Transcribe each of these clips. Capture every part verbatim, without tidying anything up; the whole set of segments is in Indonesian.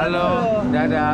Halo, dadah.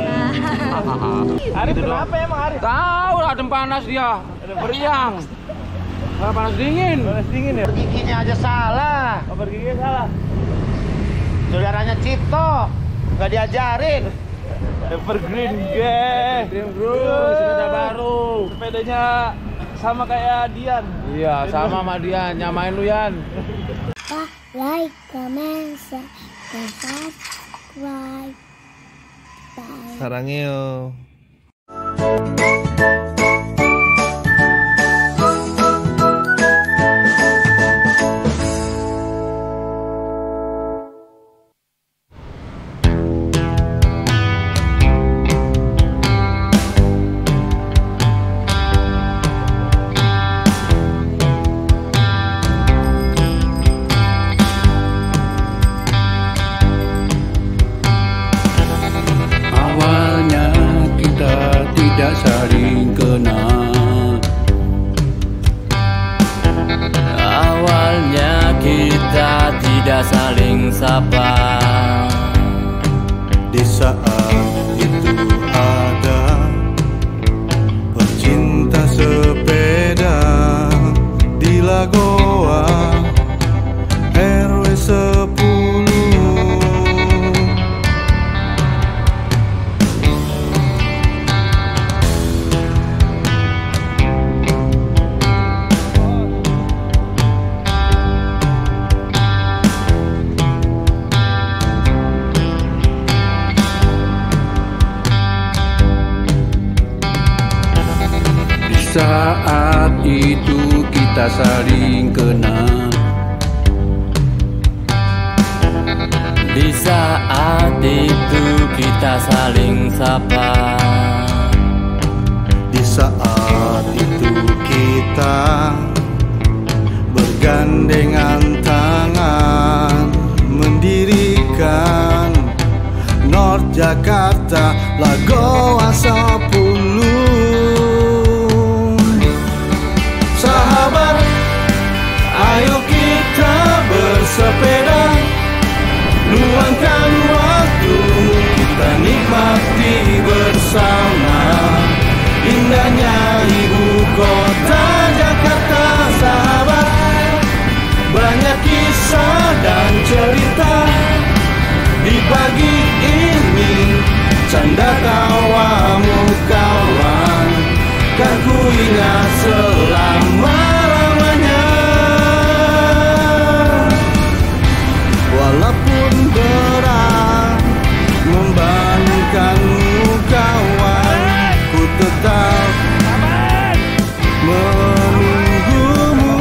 Arif kenapa emang Arif? Tahu lah, adem panas dia. Beriang. Nggak panas dingin. Panas dingin ya? Giginya aja salah. Oh, giginya salah. Saudaranya Cito, nggak diajarin. Evergreen gang. Evergreen bro, sepeda baru. Sepedanya sama kayak Dian. Iya, sama sama Dian. Nyamain lu, Yan. Like, comment, share, dan subscribe. Bye. Sarangeo. Saling kenal. Awalnya kita tidak saling sapa. Di saat itu ada pecinta sepeda di Lagoa R W sepuluh. Saat itu kita saling kenal. Di saat itu kita saling sapa. Di saat itu kita bergandengan tangan mendirikan North Jakarta Lagoa sepuluh. Sahabat, ayo kita bersepeda, luangkan waktu, kita nikmati bersama indahnya ibu kota Jakarta. Sahabat, banyak kisah dan cerita di pagi ini, canda tawamu kawan, kan ku ingat selama-lamanya. Walaupun berat membandingkanmu kawan, ku tetap menunggumu.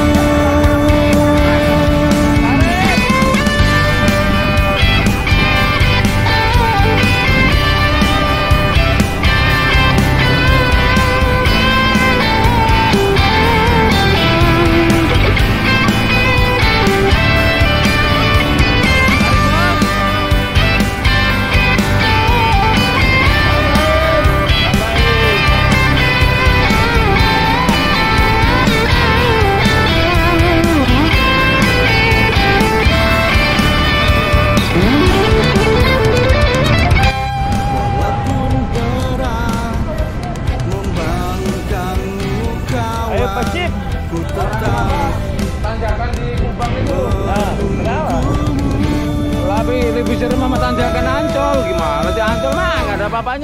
Tanjakan di Kupang itu. Nah, kenapa? Tapi lebih serem sama tanjakan Ancol. Gimana sih Ancol mah nggak ada apa-apanya.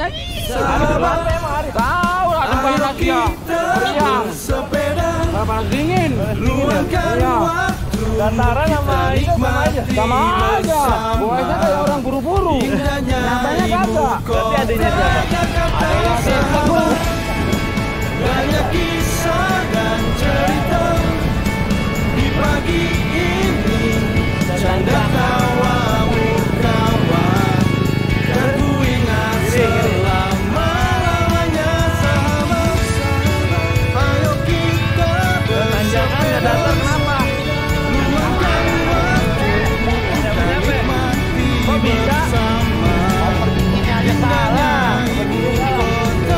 Tahu lah, adem panas dia. Beriang. Nggak panas dingin. Iya. Dataran sama itu sama aja. Sama aja. Buahnya kayak orang buru-buru. Nyatanya kagak. Berarti adanya siapa? Adanya siapa? Banyak kisah dan cerita di pagi ini, canda tawamu kawan, kan ku ingat selama-lamanya. Sahabat, ayo kita Tanjakan nggak datang kenapa? luangkan waktu, kita nikmati Kok bisa? bersama Giginya aja salah. ibu kota